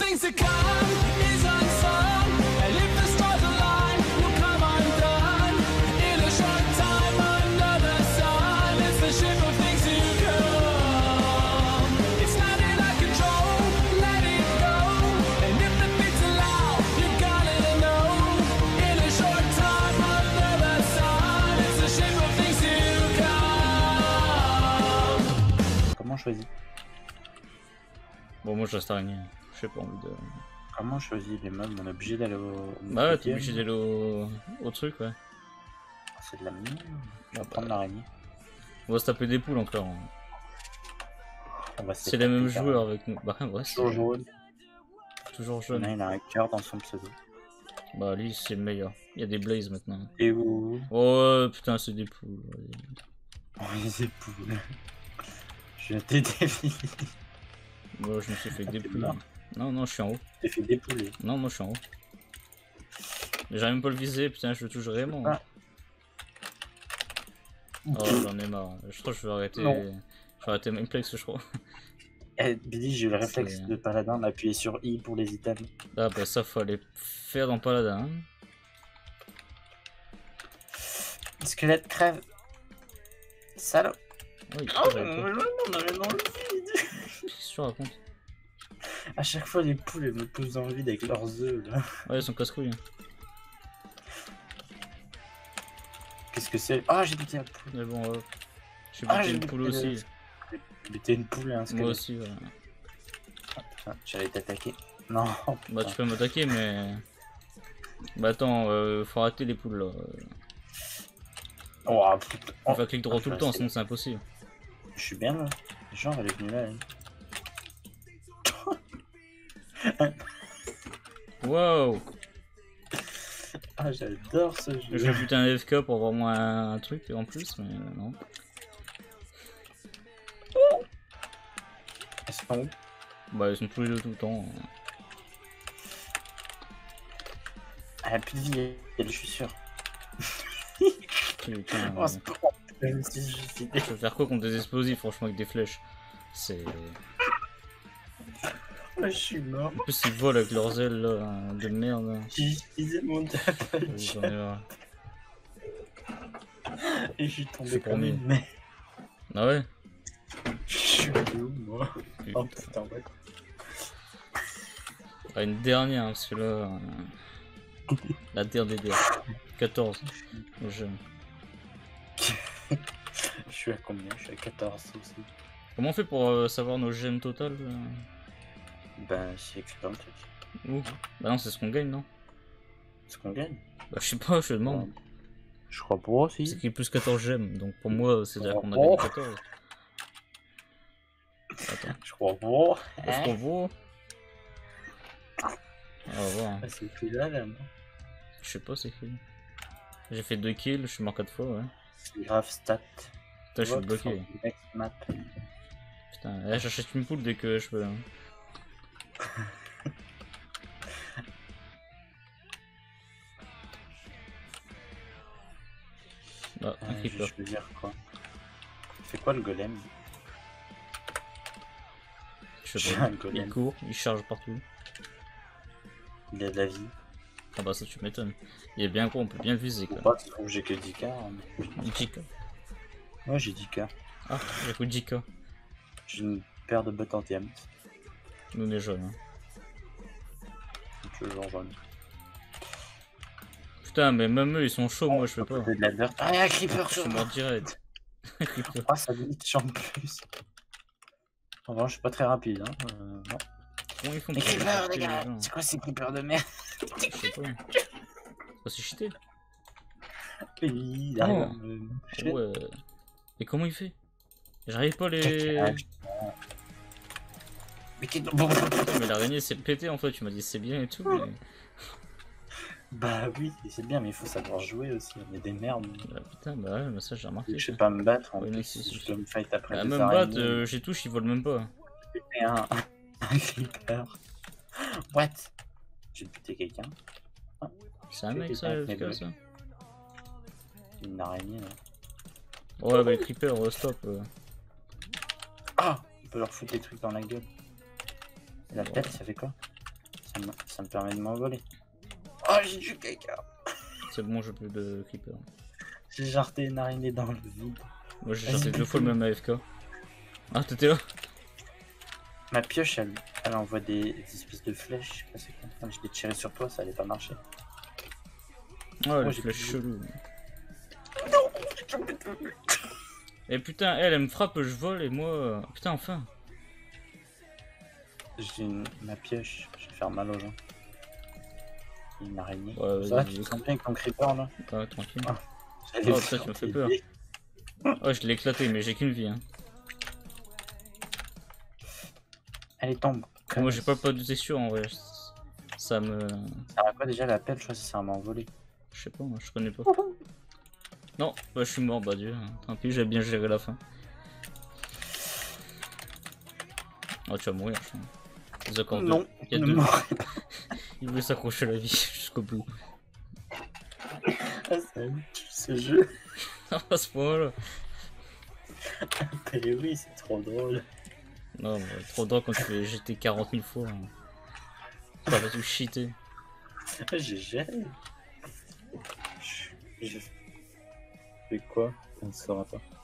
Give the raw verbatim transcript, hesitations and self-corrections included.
things to come is unsung, and if the stars align, we'll come undone. In a short time under the sun, it's the ship of things to come. It's not in our control, let it go. And if the beats are loud, you gotta know. In a short time under the sun, it's the ship of things to come. Comment on choisit? Bon, moi je reste araignée. Je sais pas envie de. Comment on choisit les mobs? On est obligé d'aller au. Bah ouais, t'es obligé d'aller au... au truc, ouais. C'est de la mine. On va bah... prendre l'araignée. On va se taper des poules encore. C'est les mêmes joueurs avec nous. Bah ouais, c'est toujours jaune. Toujours jaune. Il a un cœur dans son pseudo. Bah lui c'est le meilleur. Il y a des blazes maintenant. Et où? Oh putain, c'est des poules. Oh, des poules. Je t'ai défilé. Moi je me suis fait dépouler. Non, non, je suis en haut. T'es fait dépouler. Non, moi je suis en haut. J'arrive même pas à le viser, putain, je le touche vraiment. Ah. Oh, j'en ai marre. Je crois que je vais arrêter. Non. Je vais arrêter Mainplex, je crois. Eh, Billy, j'ai eu le réflexe de Paladin d'appuyer sur I pour les items. Ah, bah ça, faut aller faire dans Paladin. Hein. Squelette crève. Salaud. Oui, oh, on avait dans le vide. Qu'est-ce que tu racontes? À chaque fois, les poules elles me poussent dans le vide avec leurs œufs là. Ouais, ils sont casse-couilles. Qu'est-ce que c'est? Ah, j'ai buté la poule. Mais bon, euh, j'ai buté ah, une poule le... aussi. J'ai buté une poule et un squelette. Moi aussi, ouais. Ah, j'allais t'attaquer. Non. Bah, tu peux m'attaquer, mais. Bah, attends, euh, faut arrêter les poules là. Oh, on va cliquer droit tout le temps, sinon c'est impossible. Je suis bien là. Genre, elle est venue là. Elle. Wow. Ah, j'adore ce jeu. J'ai buté un F K pour avoir moins un truc en plus, mais non. Oh. Elles sont où? Bah, ils sont tous les deux tout le temps. Elle a plus de vie, elle, je suis sûr. Putain, oh, je me suis suicidé. Je vais faire quoi contre des explosifs, franchement, avec des flèches? C'est. Oh, je suis mort. En plus, ils volent avec leurs ailes là, de merde. J'ai utilisé mon double J'en ai marre. Et je suis tombé comme une merde. Ah ouais? Je suis où moi? Oh putain, ouais. Ah, une dernière, parce que là. Euh... La dernière des quatorze. Au jeu. Je suis à combien? Je suis à quatorze aussi. Comment on fait pour euh, savoir nos gemmes totales? euh... Bah, c'est écrit dans le truc. Ouh. Bah non, c'est ce qu'on gagne, non? Ce qu'on gagne? Bah, je sais pas, je te demande. Ouais. Je crois pas aussi. C'est écrit plus quatorze gemmes, donc pour moi, c'est-à-dire qu'on a gagné quatorze. Attends. Je crois pas. Est-ce qu'on voit? On va voir. Ah, c'est écrit là, là, non? Je sais pas, c'est écrit. J'ai fait deux kills, je suis mort quatre fois, ouais. C'est grave stat. Putain, je suis bloqué. Map. Putain, là, j'achète une poule dès que je peux. Hein. Ah, un euh, creeper. Je veux dire quoi? C'est quoi le golem? Je sais pas, il court, il charge partout. Il a de la vie. Ah bah ça tu m'étonnes. Il est bien gros, on peut bien le viser quoi. Pas, j'ai que dix K. Hein. dix K. Ouais, j'ai dix K. Ah, j'ai coup de dix K. J'ai une paire de bottes anti-ams. Nous on est jeunes. Hein. Toujours jaune. Putain, mais même eux ils sont chauds, oh, moi je fais pas. De la dirt. Ah, y'a un creeper sur moi. Je suis mort direct. Ah, ça glitch en plus. En vrai, je suis pas très rapide. Hein. Euh, non. Comment ils font les creepers, les gars! C'est quoi ces creepers de merde? Je sais pas. Oh, c'est cheaté. Oui, il arrive. Oh. Ouais. Et comment il fait? J'arrive pas à les. Mais, qu mais l'araignée c'est pété en fait, tu m'as dit c'est bien et tout. Mais... Bah oui, c'est bien, mais il faut savoir jouer aussi. On est des merdes. Bah, putain, bah ouais, mais ça j'ai remarqué. Je sais pas me battre en ouais, plus. Si, si je dois me fight après. Bah, même battre, euh, j'ai touche, ils volent même pas. Et un, un creeper. What? J'ai buté quelqu'un. Ah, c'est un mec ça, F K ça? Une araignée là. Ouais, bah les creepers, euh, stop. Euh. Ah! On peut leur foutre des trucs dans la gueule. Et la tête, ça fait quoi? Ça me, ça me permet de m'envoler. Oh, j'ai du caca. C'est bon, je peux de creeper. J'ai jarté une araignée dans le vide. Moi j'ai cherché deux fois le même A F K. Ah, t'étais là? Ma pioche, elle, elle envoie des, des espèces de flèches. Je sais pas c'est quoi. Quand je l'ai tiré sur toi, ça allait pas marcher. Ouais, les j'ai flèches plus- cheloues. Et putain, elle, elle me frappe, je vole et moi. euh, Putain, enfin. J'ai une... ma pioche, je vais faire mal aux gens. Une araignée. Ouais, Ça va, vas-y, tu te vas-y. sens bien avec ton creeper là? Ouais, tranquille. Ah. J'allais Oh, le putain, faire tu me fais t'aider. peur. Ouais, je l'ai éclaté, mais j'ai qu'une vie. Hein. Allez, tombe. Et moi j'ai pas pas de texture en vrai. Ça me. Ça sert à quoi déjà la pelle? Je crois que ça sert à m'envoler. Je sais pas, moi je connais pas. Non, bah je suis mort, bah Dieu. Tant pis, j'ai bien géré la fin. Oh, tu vas mourir, je crois. Les accords de- Non, Il y a ne deux. mourrez Il veut s'accrocher à la vie jusqu'au bout. pas, ça me tue, ce jeu. À ce point-là. Mais oui, c'est trop drôle. Non, mais trop drôle quand tu fais G T quarante mille fois. Hein. Ça va tout cheater. J'ai géré. Je... Je fais quoi? On ne saura pas.